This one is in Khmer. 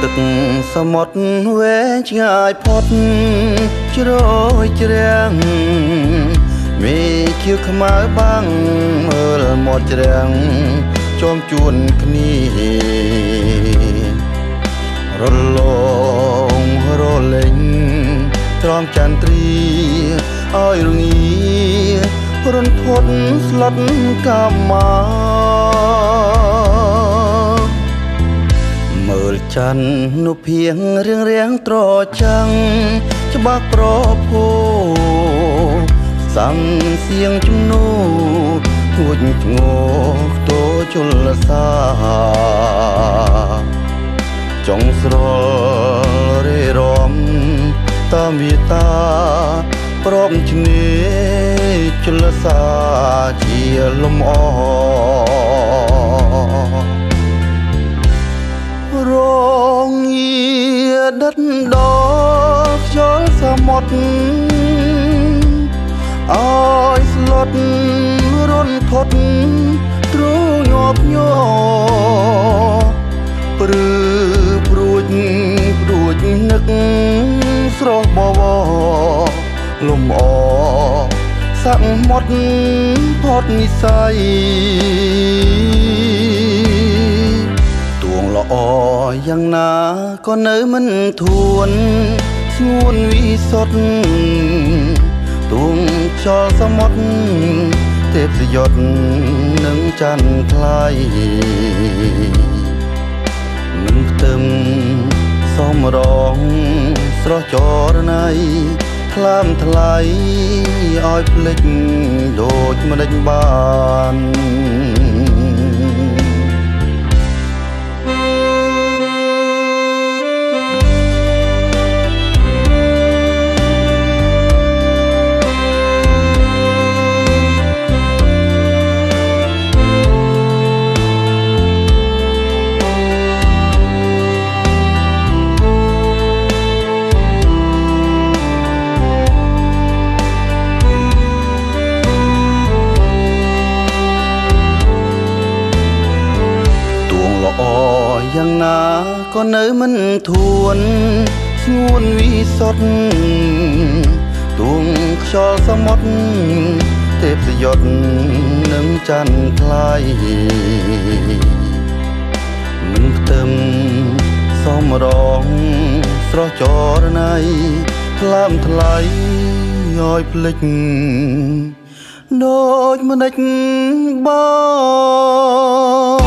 ទឹកសមុទ្រវែងឆ្ងាយផុតជ្រោយជ្រាំងមេឃាវខ្មៅបាំងមើលមាត់ជ្រាំងជុំជួនគ្នារលងរលេងត្រង់ចន្ទ្រីឲ្យរងារន្ធត់ស្លុតកាមាមើលច័ន្ទនុភៀងរៀងរៀងត្រចាំងច្បាស់ប្រភោសំសៀងជំនួធួចធ្ងោខ្ទោជលសាចង់ស្រលរេរំតាមេតាព្រមឈ្នះជលសាជាលំអរងងារដិតដល់ខ្យល់សមុទ្រអើយស្លុតរន្ធត់ទ្រូងញាប់ញ័រព្រឺព្រួចនឹកស្រស់បវរលំអសមុទ្រផុតនិស័យទួងល្អយ៉ាងណាក៏នៅមិនធួនស្ងួនវិសុទ្ធទួងខ្យល់សមុទ្រទេពសយុទ្ធនឹងច័ន្ទថ្លៃនឹងផ្ទឹមសំរងស្រស់ចរណៃថ្លើមថ្លៃឲ្យភ្លេចដូចមិនដេញបានយ៉ាងណាក៏នៅមិនធួនស្ងួនវិសុទ្ធទួងខ្យល់សមុទ្រទេពសយុទ្ធនឹងច័ន្ទថ្លៃនឹងផ្ទឹមសំរងស្រស់ចរណៃថ្លើមថ្លៃឲ្យភ្លេចដូចមិនដេចបាន